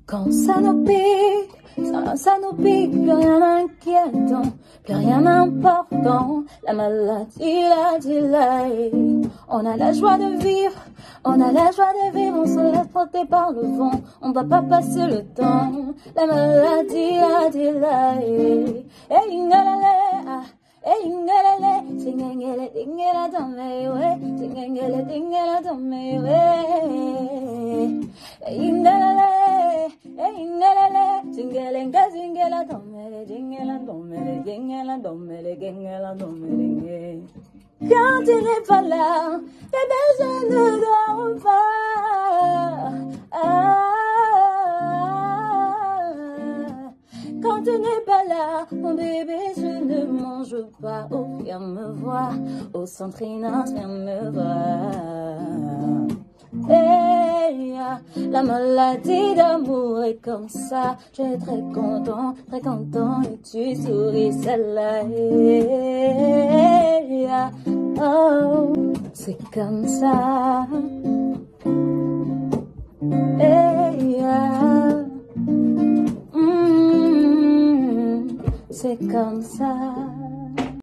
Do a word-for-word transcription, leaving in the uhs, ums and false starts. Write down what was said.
Quand ça nous pique, ça, ça nous pique, plus rien d'inquiétant, plus rien d'important. La maladie, la delay. On a la joie de vivre, on a la joie de vivre, on se laisse porter par le vent, on va pas passer le temps. La maladie, la delay. Hey, ingalale, hey, ingalale, singengele, dingela dame, we, singengele, dingela dame, we. Hey, ingalale, hey, ingalale, singelenga, singela dame, dingela dame, dingela dame, dingela dame. Quand tu n'es pas là, bébé, je ne dors pas. Ah, quand tu n'es pas là, mon bébé, je ne mange pas. Oh, viens me voir, au centre Inas, viens me voir. Hey, la maladie d'amour est comme ça. Tu es très content, très content et tu souris celle-là. Hey, oh, c'est comme ça. Hey, mm, c'est comme ça.